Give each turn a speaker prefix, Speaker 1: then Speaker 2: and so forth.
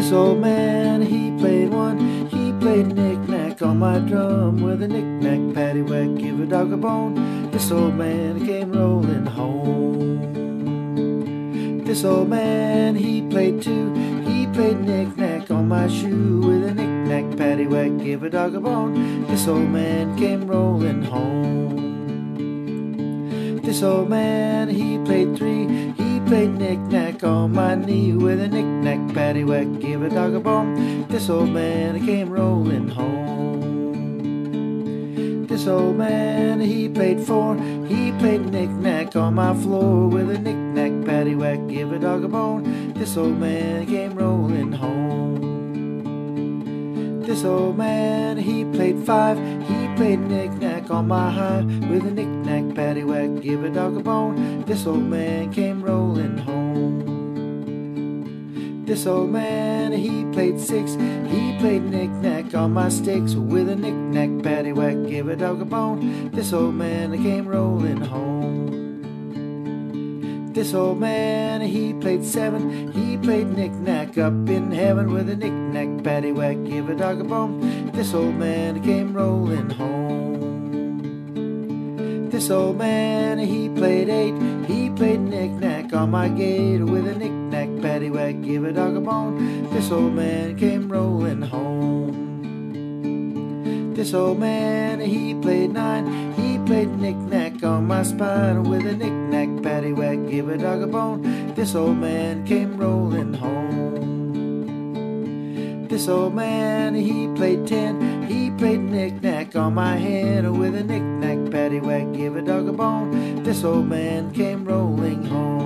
Speaker 1: This old man, he played one. He played knick-knack on my drum with a knick-knack, paddywhack, give a dog a bone. This old man came rolling home. This old man, he played two. He played knick-knack on my shoe with a knick-knack, paddywhack, give a dog a bone. This old man came rolling home. This old man, he played three. He played knick-knack on my knee with a knick-knack, paddywhack, give a dog a bone. This old man came rolling home. This old man, he played four. He played knick-knack on my floor with a knick-knack, paddywhack, give a dog a bone. This old man came rolling home. This old man, he played five. He played knick-knack on my high with a knick-knack, paddywhack, give a dog a bone. This old man came rolling home. This old man, he played six. He played knick-knack on my sticks with a knick-knack, paddywhack, give a dog a bone. This old man came rolling home. This old man, he played seven. He played knick-knack up in heaven with a knick-knack, paddywhack, give a dog a bone. This old man came rolling home. This old man, he played eight. He played knick-knack on my gate with a knick-knack, paddywhack, give a dog a bone. This old man came rolling home. This old man, he played nine. He played knick-knack on my spine with a knick-knack, paddywhack, give a dog a bone. This old man came rolling home. This old man, he played ten. He played knick-knack on my head with a knick-knack, paddywhack, give a dog a bone. This old man came rolling home.